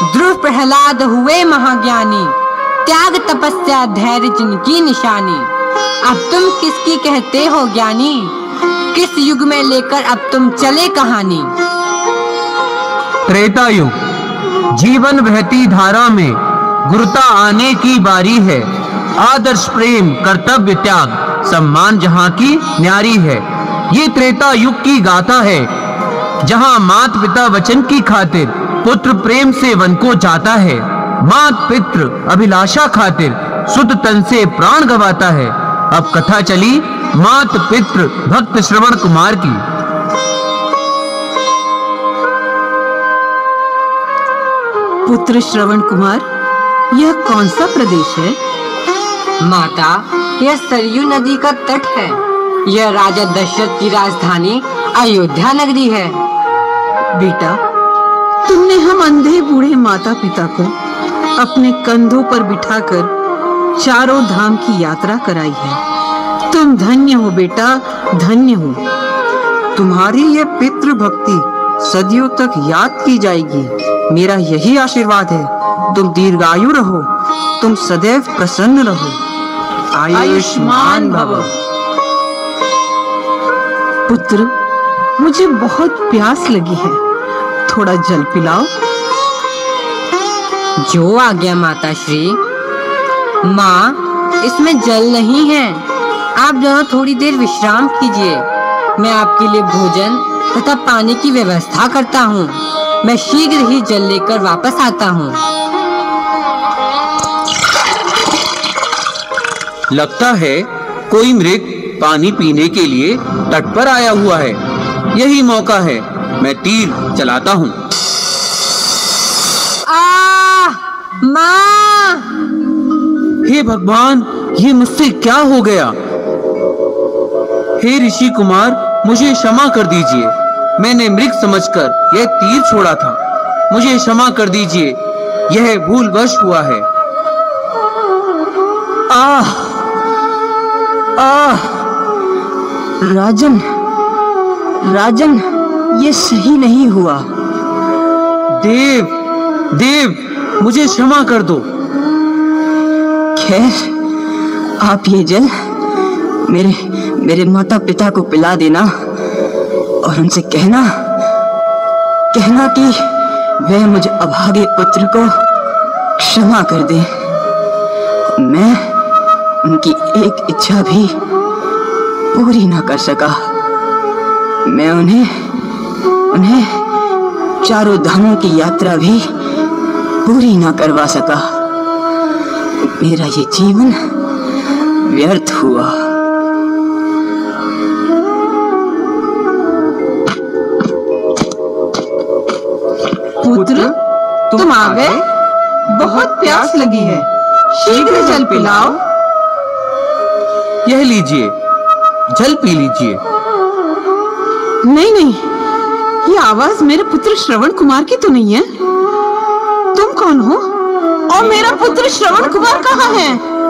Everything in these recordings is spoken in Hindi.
ध्रुव प्रहलाद हुए महाज्ञानी, त्याग तपस्या धैर्य जिनकी निशानी। अब तुम किसकी कहते हो ज्ञानी, किस युग में लेकर अब तुम चले कहानी। त्रेता युग, जीवन बहती धारा में गुरुता आने की बारी है। आदर्श प्रेम कर्तव्य त्याग सम्मान जहाँ की न्यारी है। ये त्रेता युग की गाथा है, जहाँ मात पिता वचन की खातिर पुत्र प्रेम से वन को जाता है। मात पित्र अभिलाषा खातिर सुत तन से प्राण गवाता है। अब कथा चली मात पित्र भक्त श्रवण कुमार की। पुत्र श्रवण कुमार, यह कौन सा प्रदेश है? माता, यह सरयू नदी का तट है। यह राजा दशरथ की राजधानी अयोध्या नगरी है। बेटा, तुमने हम अंधे बूढ़े माता पिता को अपने कंधों पर बिठाकर चारों धाम की यात्रा कराई है। तुम धन्य हो बेटा, धन्य हो। तुम्हारी ये पितृ भक्ति सदियों तक याद की जाएगी। मेरा यही आशीर्वाद है। तुम दीर्घायु रहो, तुम सदैव प्रसन्न रहो। आयुष्मान भव। पुत्र, मुझे बहुत प्यास लगी है, थोड़ा जल पिलाओ। जो आज्ञा माता श्री। माँ, इसमें जल नहीं है। आप दोनों थोड़ी देर विश्राम कीजिए। मैं आपके लिए भोजन तथा पानी की व्यवस्था करता हूँ। मैं शीघ्र ही जल लेकर वापस आता हूँ। लगता है कोई मृग पानी पीने के लिए तट पर आया हुआ है। यही मौका है, मैं तीर चलाता हूँ। माँ! हे भगवान, ये मुझसे क्या हो गया? हे ऋषि कुमार, मुझे क्षमा कर दीजिए। मैंने मृग समझकर यह तीर छोड़ा था। मुझे क्षमा कर दीजिए, यह भूलवश हुआ है। आह! आह! राजन, राजन, ये सही नहीं हुआ। देव, देव, मुझे क्षमा कर दो। खैर, आप ये जल मेरे माता पिता को पिला देना और उनसे कहना कि वह मुझे अभागे पुत्र को क्षमा कर दे। मैं उनकी एक इच्छा भी पूरी ना कर सका। मैं उन्हें चारों धामों की यात्रा भी पूरी ना करवा सका। मेरा ये जीवन व्यर्थ हुआ। पुत्र, तुम आ गए? बहुत प्यास लगी है, शीघ्र जल पिलाओ। यह लीजिए, जल पी लीजिए। नहीं नहीं, ये आवाज मेरे पुत्र श्रवण कुमार की तो नहीं है। तुम कौन हो और मेरा पुत्र श्रवण कुमार कहाँ है?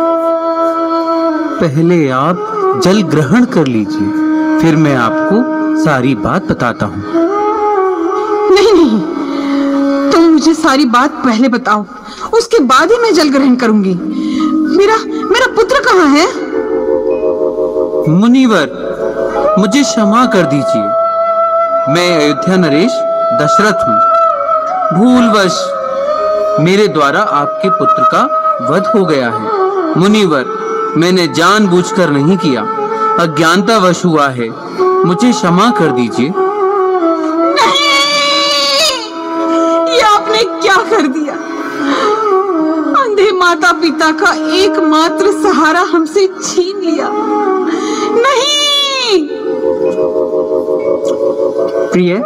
पहले आप जल ग्रहण कर लीजिए, फिर मैं आपको सारी बात बताता हूँ। नहीं नहीं, तुम मुझे सारी बात पहले बताओ, उसके बाद ही मैं जल ग्रहण करूंगी। मेरा पुत्र कहाँ है? मुनिवर, मुझे क्षमा कर दीजिए। मैं अयोध्या नरेश दशरथ हूँ। भूलवश मेरे द्वारा आपके पुत्र का वध हो गया है। मुनिवर, मैंने जानबूझकर नहीं किया, अज्ञानतावश हुआ है। मुझे क्षमा कर दीजिए। नहीं, ये आपने क्या कर दिया? अंधे माता पिता का एकमात्र सहारा हमसे छीन लिया। नहीं! प्रिय,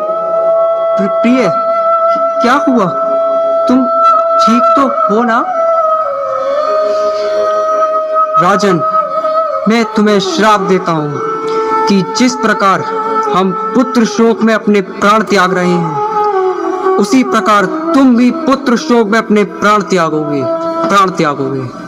क्या हुआ? तुम ठीक तो हो ना? राजन, मैं तुम्हें श्राप देता हूँ कि जिस प्रकार हम पुत्र शोक में अपने प्राण त्याग रहे हैं, उसी प्रकार तुम भी पुत्र शोक में अपने प्राण त्यागोगे।